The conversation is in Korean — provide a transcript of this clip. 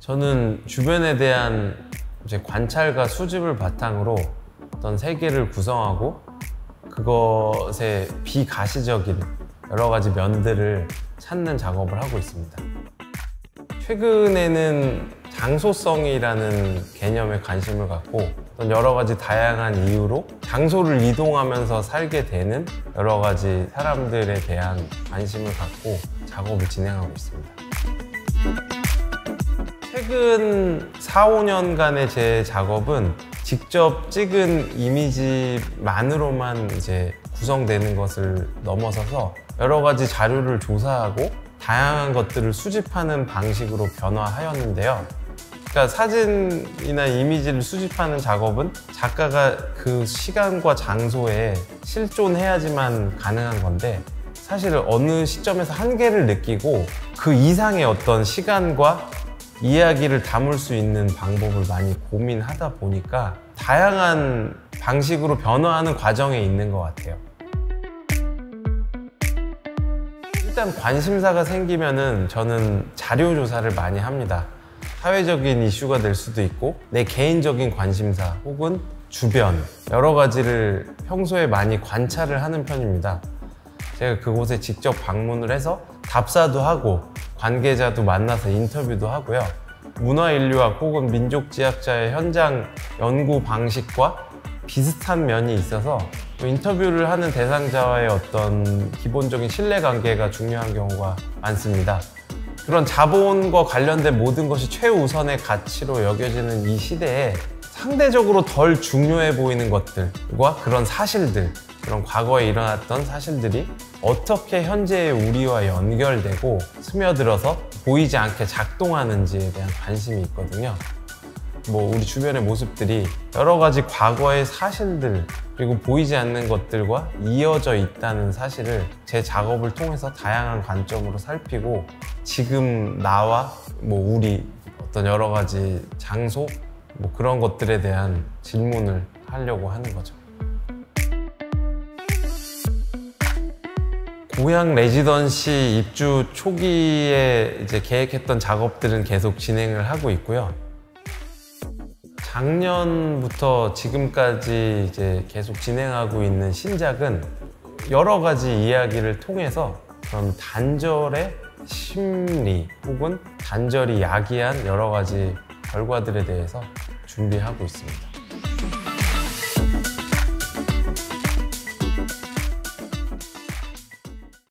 저는 주변에 대한 이제 관찰과 수집을 바탕으로 어떤 세계를 구성하고 그것의 비가시적인 여러 가지 면들을 찾는 작업을 하고 있습니다. 최근에는 장소성이라는 개념에 관심을 갖고 어떤 여러 가지 다양한 이유로 장소를 이동하면서 살게 되는 여러 가지 사람들에 대한 관심을 갖고 작업을 진행하고 있습니다. 최근 4, 5년간의 제 작업은 직접 찍은 이미지만으로만 이제 구성되는 것을 넘어서서 여러 가지 자료를 조사하고 다양한 것들을 수집하는 방식으로 변화하였는데요. 그러니까 사진이나 이미지를 수집하는 작업은 작가가 그 시간과 장소에 실존해야지만 가능한 건데 사실 어느 시점에서 한계를 느끼고 그 이상의 어떤 시간과 이야기를 담을 수 있는 방법을 많이 고민하다 보니까 다양한 방식으로 변화하는 과정에 있는 것 같아요. 일단 관심사가 생기면은 저는 자료 조사를 많이 합니다. 사회적인 이슈가 될 수도 있고 내 개인적인 관심사 혹은 주변 여러 가지를 평소에 많이 관찰을 하는 편입니다. 제가 그곳에 직접 방문을 해서 답사도 하고 관계자도 만나서 인터뷰도 하고요. 문화인류학 혹은 민족지학자의 현장 연구 방식과 비슷한 면이 있어서 인터뷰를 하는 대상자와의 어떤 기본적인 신뢰관계가 중요한 경우가 많습니다. 그런 자본과 관련된 모든 것이 최우선의 가치로 여겨지는 이 시대에 상대적으로 덜 중요해 보이는 것들과 그런 사실들, 그런 과거에 일어났던 사실들이 어떻게 현재의 우리와 연결되고 스며들어서 보이지 않게 작동하는지에 대한 관심이 있거든요. 우리 주변의 모습들이 여러 가지 과거의 사실들 그리고 보이지 않는 것들과 이어져 있다는 사실을 제 작업을 통해서 다양한 관점으로 살피고 지금 나와 우리 어떤 여러 가지 장소 그런 것들에 대한 질문을 하려고 하는 거죠. 고향 레지던시 입주 초기에 이제 계획했던 작업들은 계속 진행을 하고 있고요. 작년부터 지금까지 이제 계속 진행하고 있는 신작은 여러 가지 이야기를 통해서 그런 단절의 심리 혹은 단절이 야기한 여러 가지 결과들에 대해서 준비하고 있습니다.